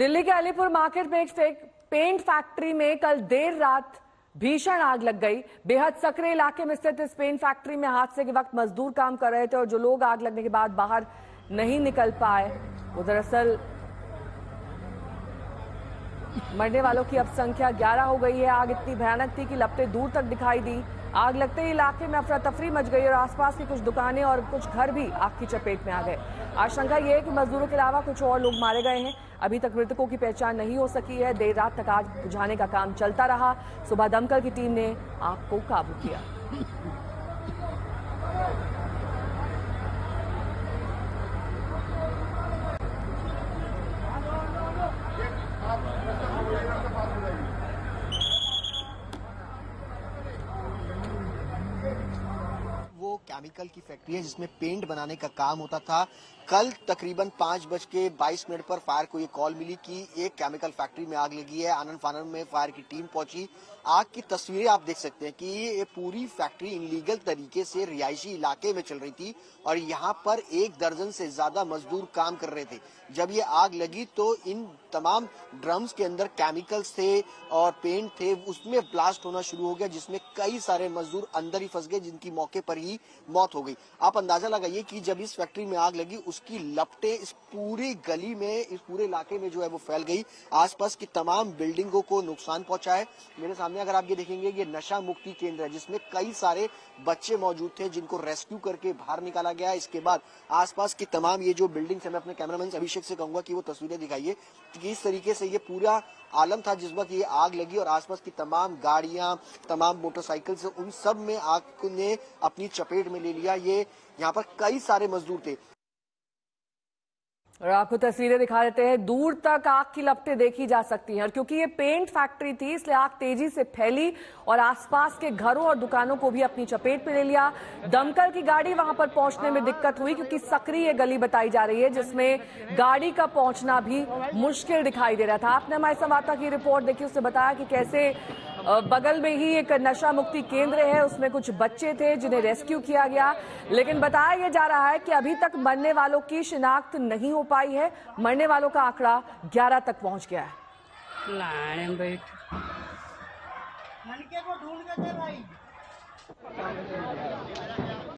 दिल्ली के अलीपुर मार्केट में एक पेंट फैक्ट्री में कल देर रात भीषण आग लग गई। बेहद सकरे इलाके में स्थित इस पेंट फैक्ट्री में हादसे के वक्त मजदूर काम कर रहे थे और जो लोग आग लगने के बाद बाहर नहीं निकल पाए वो दरअसल मरने वालों की अब संख्या 11 हो गई है। आग इतनी भयानक थी कि लपटें दूर तक दिखाई दी। आग लगते ही इलाके में अफरा तफरी मच गई और आसपास की कुछ दुकानें और कुछ घर भी आग की चपेट में आ गए। आशंका यह है कि मजदूरों के अलावा कुछ और लोग मारे गए हैं। अभी तक मृतकों की पहचान नहीं हो सकी है। देर रात तक आग बुझाने का काम चलता रहा। सुबह दमकल की टीम ने आग को काबू किया। वो केमिकल की फैक्ट्री है जिसमें पेंट बनाने का काम होता था। कल तकरीबन 5:22 पर फायर को ये कॉल मिली कि एक केमिकल फैक्ट्री में आग लगी है। आनन फानन में फायर की टीम पहुंची। आग की तस्वीरें आप देख सकते हैं कि ये पूरी फैक्ट्री इनलीगल तरीके से रिहायशी इलाके में चल रही थी और यहाँ पर 1 दर्जन से ज्यादा मजदूर काम कर रहे थे। जब ये आग लगी तो इन तमाम ड्रम्स के अंदर केमिकल्स थे और पेंट थे, उसमें ब्लास्ट होना शुरू हो गया जिसमें कई सारे मजदूर अंदर ही फंस गए जिनकी मौके पर ही मौत हो गई। आप अंदाजा लगाइए कि जब इस फैक्ट्री में आग लगी उसकी लपटें इस पूरी गली में, इस पूरे इलाके में जो है वो फैल गई। आसपास की तमाम बिल्डिंगों को नुकसान पहुंचा है। मेरे सामने अगर आप ये देखेंगे ये नशा मुक्ति केंद्र है जिसमें कई सारे बच्चे मौजूद थे जिनको रेस्क्यू करके बाहर निकाला गया। इसके बाद आसपास की तमाम ये जो बिल्डिंग्स है, मैं अपने कैमरामैन अभिषेक से कहूंगा कि वो तस्वीरें दिखाइए कि इस तरीके से ये पूरा आलम था जिस वक्त ये आग लगी और आसपास की तमाम गाड़ियां, तमाम मोटरसाइकिल उन सब में आग ने अपनी चपेट में ले लिया। ये यहाँ पर कई सारे मजदूर थे और आपको तस्वीरें दिखा देते हैं। दूर तक आग की लपटें देखी जा सकती हैं और क्योंकि ये पेंट फैक्ट्री थी इसलिए आग तेजी से फैली और आसपास के घरों और दुकानों को भी अपनी चपेट में ले लिया। दमकल की गाड़ी वहां पर पहुंचने में दिक्कत हुई क्योंकि सक्रिय गली बताई जा रही है जिसमें गाड़ी का पहुंचना भी मुश्किल दिखाई दे रहा था। आपने हमारे संवाददाता की रिपोर्ट देखी, उसने बताया कि कैसे बगल में ही एक नशा मुक्ति केंद्र है, उसमें कुछ बच्चे थे जिन्हें रेस्क्यू किया गया, लेकिन बताया यह जा रहा है कि अभी तक मरने वालों की शिनाख्त नहीं हो पाई है। मरने वालों का आंकड़ा 11 तक पहुंच गया है।